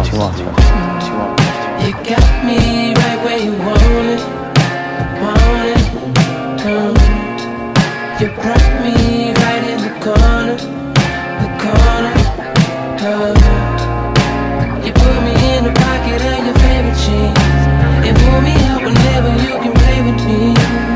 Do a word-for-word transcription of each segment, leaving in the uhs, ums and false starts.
she wants her. You got me right where you want it, want it. Mm. You brought me right in the corner, the corner. Uh. You put me in the pocket of your favorite jeans and pull me out whenever you can play with me.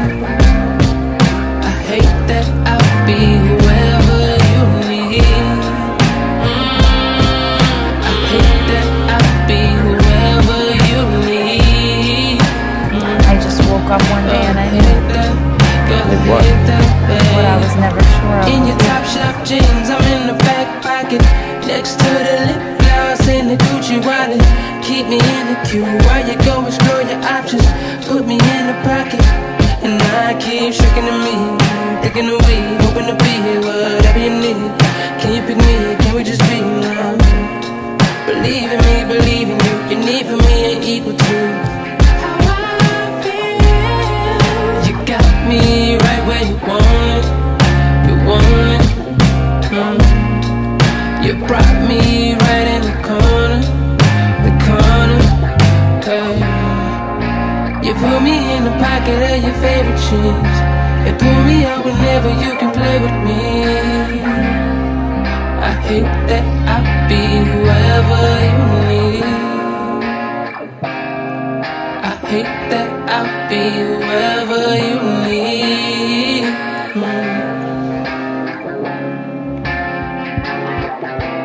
I hate that I'll be whoever you need. Mm. I hate that I'll be whoever you need. Mm. I just woke up one day and I knew With what? what I was never sure of. In your top shop jeans, I'm in the back pocket, next to the lip gloss and the Gucci wallet. Keep me in the queue while you go explore your options. Put me in the pocket, and I keep shaking the me, breaking the weed, hoping to be here, whatever you need. Can you pick me? Can we just be now? Believe in me, believe in you. Your need for me ain't equal to how I feel. You got me right where you want it, you want it. Mm. You brought me right in the corner, the corner. Hey. You put me in the pocket of your favorite jeans and pull me out whenever you can play with me. I hate that I'll be whoever you need. I hate that I'll be whoever you need. Mm.